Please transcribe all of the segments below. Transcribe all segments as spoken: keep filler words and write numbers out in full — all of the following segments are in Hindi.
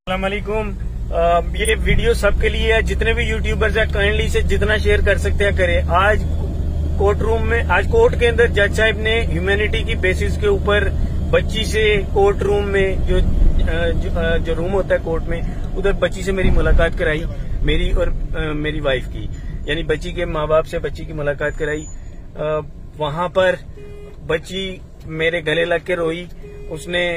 अस्सलामुअलैकुम। ये वीडियो सबके लिए है, जितने भी यूट्यूबर्स हैं काइंडली से जितना शेयर कर सकते हैं करें। आज कोर्ट रूम में, आज कोर्ट के अंदर जज साहब ने ह्यूमैनिटी की बेसिस के ऊपर बच्ची से कोर्ट रूम में जो जो, जो रूम होता है कोर्ट में, उधर बच्ची से मेरी मुलाकात कराई, मेरी और मेरी वाइफ की, यानी बच्ची के माँ बाप से बच्ची की मुलाकात कराई। वहां पर बच्ची मेरे गले लग के रोई। उसने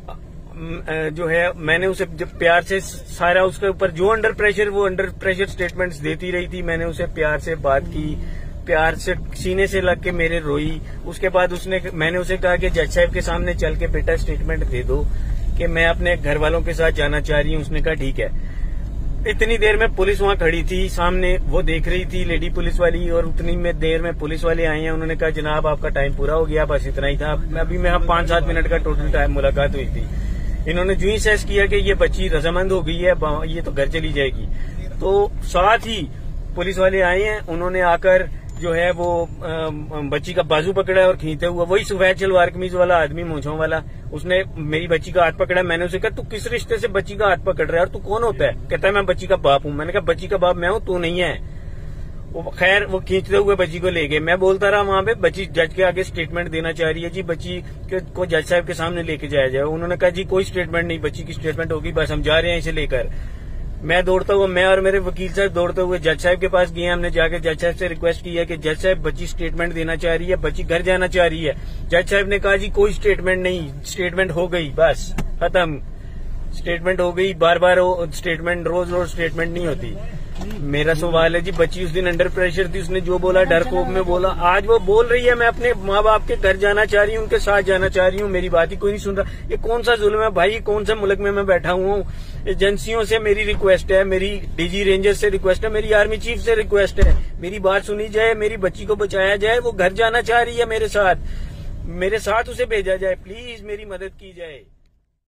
जो है, मैंने उसे जब प्यार से सारा उसके ऊपर जो अंडर प्रेशर वो अंडर प्रेशर स्टेटमेंट्स देती रही थी। मैंने उसे प्यार से बात की, प्यार से सीने से लग के मेरे रोई। उसके बाद उसने मैंने उसे कहा कि जज साहब के सामने चल के बेटा स्टेटमेंट दे दो कि मैं अपने घर वालों के साथ जाना चाह रही हूँ। उसने कहा ठीक है। इतनी देर में पुलिस वहां खड़ी थी सामने, वो देख रही थी लेडी पुलिस वाली, और उतनी में देर में पुलिस वाले आए हैं। उन्होंने कहा जनाब आपका टाइम पूरा हो गया, बस इतना ही था। अभी मैं पांच सात मिनट का टोटल टाइम मुलाकात हुई थी। इन्होंने जो ही सेस किया कि ये बच्ची रजामंद हो गई है, ये तो घर चली जाएगी, तो साथ ही पुलिस वाले आए हैं। उन्होंने आकर जो है वो बच्ची का बाजू पकड़ा और खींचते हुआ, वही सफेद शलवार कमीज वाला आदमी मूंछों वाला, उसने मेरी बच्ची का हाथ पकड़ा। मैंने उसे कहा तू किस रिश्ते से बच्ची का हाथ पकड़ रहा है और तू कौन होता है? कहता है मैं बच्ची का बाप हूँ। मैंने कहा बच्ची का बाप मैं हूँ, तू नहीं है। वो खैर वो खींचते हुए बच्ची को ले गए। मैं बोलता रहा वहां पे, बच्ची जज के आगे स्टेटमेंट देना चाह रही है जी, बच्ची को जज साहब के सामने लेके जाया जाए। उन्होंने कहा जी कोई स्टेटमेंट नहीं, बच्ची की स्टेटमेंट होगी, बस हम जा रहे हैं इसे लेकर। मैं दौड़ता हुआ, मैं और मेरे वकील साहब दौड़ते हुए जज साहब के पास गए। हमने जाके जज साहब से रिक्वेस्ट की है कि जज साहब बच्ची स्टेटमेंट देना चाह रही है, बच्ची घर जाना चाह रही है। जज साहब ने कहा जी कोई स्टेटमेंट नहीं, स्टेटमेंट हो गई, बस खत्म, स्टेटमेंट हो गई। बार बार स्टेटमेंट, रोज रोज स्टेटमेंट नहीं होती। मेरा सवाल है जी, बच्ची उस दिन अंडर प्रेशर थी, उसने जो बोला डर कोप में बोला। आज वो बोल रही है मैं अपने माँ बाप के घर जाना चाह रही हूँ, उनके साथ जाना चाह रही हूँ, मेरी बात ही कोई नहीं सुन रहा। ये कौन सा जुल्म है भाई? कौन सा मुल्क में मैं बैठा हुआ हूँ? एजेंसियों से मेरी रिक्वेस्ट है, मेरी डीजी रेंजर से रिक्वेस्ट है, मेरी आर्मी चीफ से रिक्वेस्ट है, मेरी बात सुनी जाए, मेरी बच्ची को बचाया जाए। वो घर जाना चाह रही है मेरे साथ, मेरे साथ उसे भेजा जाए, प्लीज मेरी मदद की जाए।